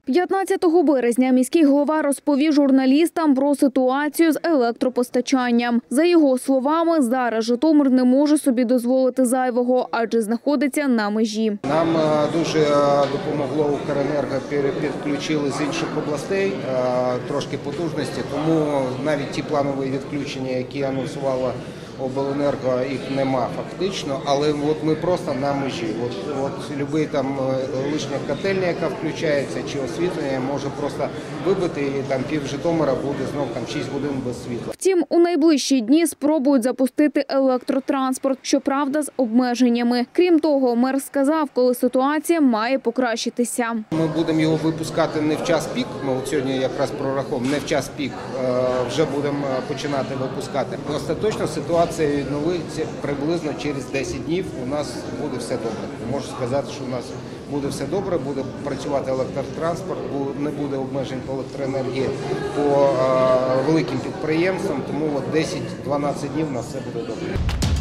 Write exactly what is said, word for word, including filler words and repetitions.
п'ятнадцятого березня міський голова розповів журналістам про ситуацію з електропостачанням. За його словами, зараз Житомир не може собі дозволити зайвого, адже знаходиться на межі. Нам дуже допомогло Укренерго, підключили з інших областей трошки потужності, тому навіть ті планові відключення, які анонсувала Обленерго, їх нема фактично, але от ми просто на межі. От, от любий там лишня котельня, яка включається, чи освітлення, може просто вибити, і там пів Житомира буде знов там шість годин без світла. Втім, у найближчі дні спробують запустити електротранспорт, щоправда, з обмеженнями. Крім того, мер сказав, коли ситуація має покращитися. Ми будемо його випускати не в час пік, ми от сьогодні якраз прораховуємо, не в час пік, вже будемо починати випускати. Остаточно ситуація Це відновиться приблизно через десять днів. У нас буде все добре. Можу сказати, що у нас буде все добре, буде працювати електротранспорт, не буде обмежень по електроенергії по великим підприємствам, тому десять-дванадцять днів у нас все буде добре.